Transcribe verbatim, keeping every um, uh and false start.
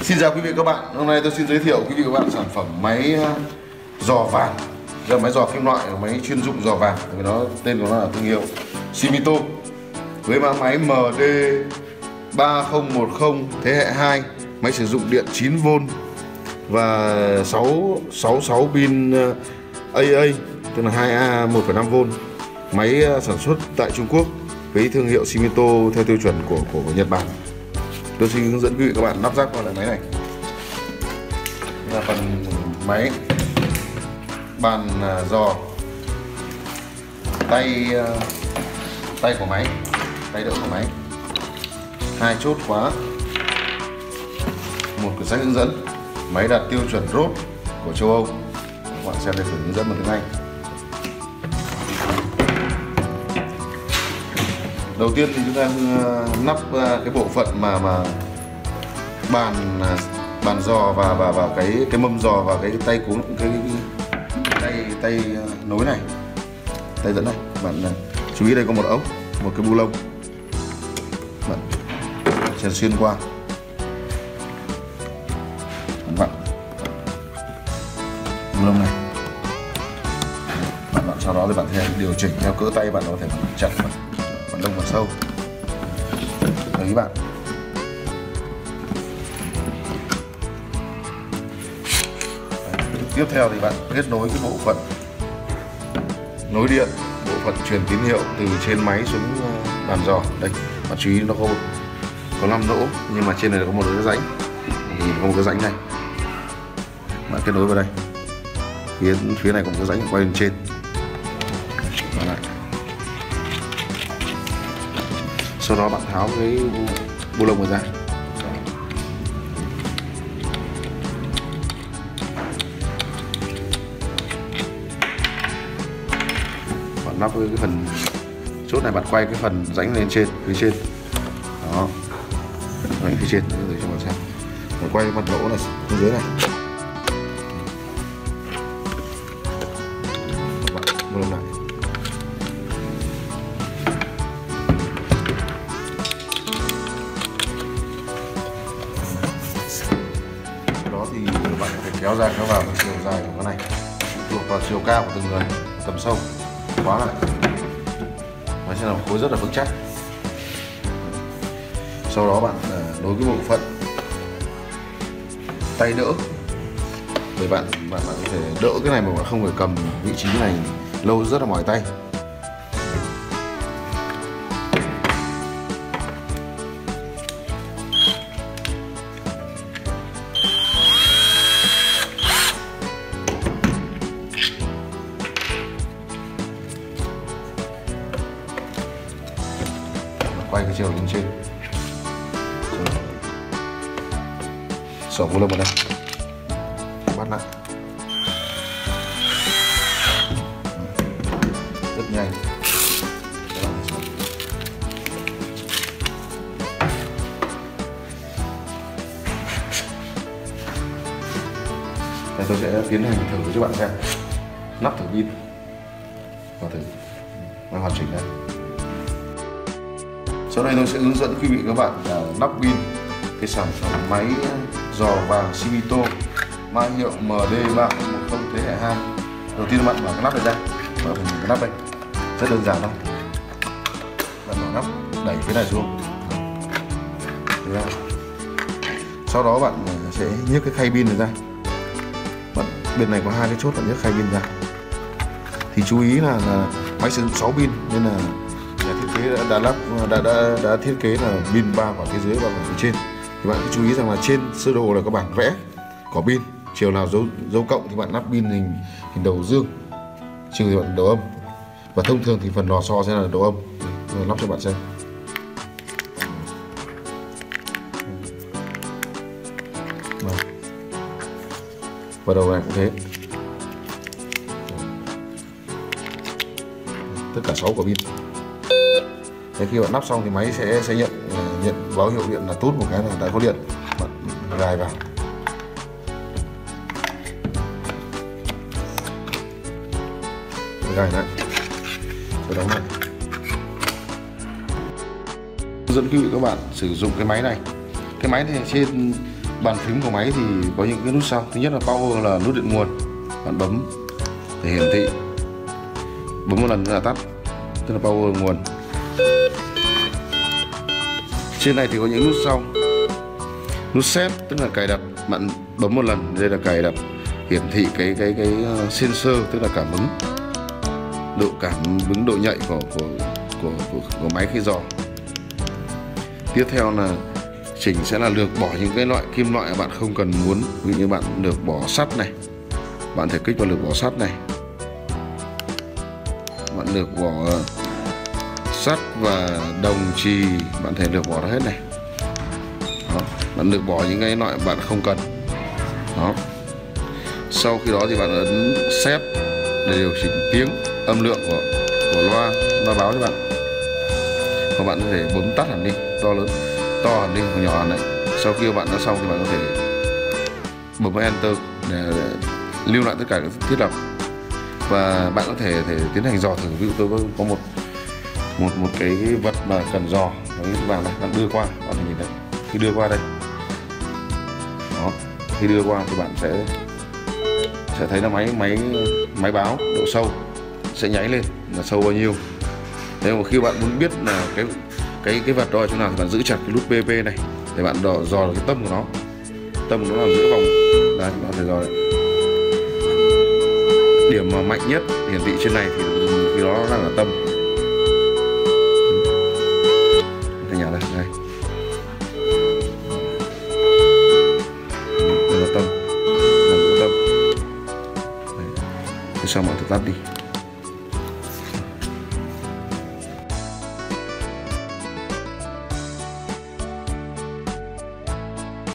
Xin chào quý vị và các bạn. Hôm nay tôi xin giới thiệu quý vị và các bạn sản phẩm máy giò vàng. Đây là máy giò kim loại, máy chuyên dụng giò vàng. Vì nó tên của nó là thương hiệu Shimito. Với mã máy M D ba không một không thế hệ hai, máy sử dụng điện chín vôn và sáu sáu sáu pin A A, tức là hai A một phẩy năm vôn. Máy sản xuất tại Trung Quốc với thương hiệu Shimito theo tiêu chuẩn của của, của Nhật Bản. Tôi xin hướng dẫn quý vị các bạn lắp ráp vào loại máy này. Đây là phần máy, bàn giò, tay tay của máy, tay đỡ của máy, hai chốt khóa, một quyển sách hướng dẫn. Máy đạt tiêu chuẩn rốt của châu Âu. Các bạn xem đây, thử hướng dẫn bằng tiếng Anh. Đầu tiên thì chúng ta nắp cái bộ phận mà mà bàn bàn giò và và và cái cái mâm giò và cái tay cuốn, cái, cái tay tay nối này, tay dẫn này. Bạn chú ý đây có một ống, một cái bu lông, bạn sẽ xuyên qua. Bạn bu lông này, bạn, bạn sau đó thì bạn sẽ điều chỉnh theo cỡ tay bạn, có thể chặt bạn phần lông vào sâu. Đấy bạn. Đấy. Tiếp theo thì bạn kết nối cái bộ phận nối điện, bộ phận truyền tín hiệu từ trên máy xuống bàn giò. Đây, bạn chú ý nó có có năm lỗ, nhưng mà trên này có một cái rãnh, thì có một cái rãnh này. Bạn kết nối vào đây. Phía phía này có một cái rãnh quay lên trên. Lại. Sau đó bạn tháo cái bu lông ra. Bạn lắp cái phần chốt này, bạn quay cái phần rãnh lên trên, phía trên. Đó. Rãnh phía trên để cho bạn xem. Bạn quay mặt lỗ này xuống dưới này. Bạn bu lông này. Thì bạn có thể kéo ra kéo vào cái chiều dài của cái này, thuộc vào chiều cao của từng người, tầm sâu khóa lại. Máy sẽ làm khối rất là vững chắc. Sau đó bạn nối cái bộ phận tay đỡ để bạn bạn bạn có thể đỡ cái này mà bạn không phải cầm vị trí này lâu, rất là mỏi tay. Quay cái chiều lên trên, xỏ bu lông vào đây, bắt lại rất nhanh. Đây, tôi sẽ tiến hành thử cho bạn xem, nắp thử pin và thử nó hoàn chỉnh đây. Sau đây tôi sẽ hướng dẫn quý vị các bạn lắp pin cái sản phẩm máy giò vàng Shimito mang hiệu M D ba không một không thế hệ hai. Đầu tiên bạn mở cái nắp này ra, mở cái nắp đây, rất đơn giản thôi. Bạn mở nắp, đẩy cái này xuống. Sau đó bạn sẽ nhấc cái khay pin này ra. Bạn, bên này có hai cái chốt, bạn nhấc khay pin ra. Thì chú ý là, là máy sử dụng sáu pin nên là nhà thiết kế đã, đã lắp đã, đã đã thiết kế là pin ba vào phía dưới và vào phía trên. Thì bạn cứ chú ý rằng là trên sơ đồ là có bản vẽ có pin, chiều nào dấu dấu cộng thì bạn lắp pin hình hình đầu dương, chiều thì bạn đầu âm, và thông thường thì phần lò xo sẽ là đầu âm. Rồi lắp cho bạn xem. Và đầu này cũng thế, tất cả sáu quả pin. Thế khi bạn lắp xong thì máy sẽ sẽ nhận nhận báo hiệu điện là tút một cái là đã có điện. Bạn gài vào. Gài lại. Rồi đóng lại. Hướng dẫn quý vị các bạn sử dụng cái máy này. Cái máy này trên bàn phím của máy thì có những cái nút sau. Thứ nhất là power là nút điện nguồn, bạn bấm để hiển thị, bấm một lần nữa là tắt, tức là power nguồn. Trên này thì có những nút sau, nút set tức là cài đặt, bạn bấm một lần đây là cài đặt, hiển thị cái cái cái sensor tức là cảm ứng, độ cảm ứng, độ nhạy của của của, của, của máy khi dò. Tiếp theo là chỉnh sẽ là lược bỏ những cái loại kim loại mà bạn không cần muốn, ví dụ như bạn lược bỏ sắt này, bạn thể kích vào lược bỏ sắt này, bạn lược bỏ sắt và đồng chì, bạn thể lược bỏ nó hết này. Đó. Bạn lược bỏ những cái loại bạn không cần. Đó. Sau khi đó thì bạn ấn set để điều chỉnh tiếng, âm lượng của của loa, loa báo cho bạn. Hoặc bạn có thể bấm tắt hẳn đi, to lớn, to hẳn đi, hoặc nhỏ hẳn này. Sau khi bạn đã xong thì bạn có thể bấm enter để, để lưu lại tất cả các thiết lập. Và bạn có thể thể tiến hành dò thử. Ví dụ tôi có, có một một một cái vật mà cần dò, cái vàng này, bạn đưa qua, bạn nhìn thấy khi đưa qua đây. Đó, khi đưa qua thì bạn sẽ sẽ thấy là máy máy máy báo độ sâu sẽ nháy lên là sâu bao nhiêu. Thế mà khi bạn muốn biết là cái cái cái vật đó ở chỗ nào thì bạn giữ chặt cái nút pê pê này để bạn dò dò được cái tâm của nó. Tâm của nó nằm giữa vòng. Đây, bạn phải dò đấy. Điểm mà mạnh nhất hiển thị trên này thì khi đó đang là tâm. Cái nhà đây, đây. Đây là tâm. Làm giữa tâm. Đấy. Thế xong bạn thử tắt đi.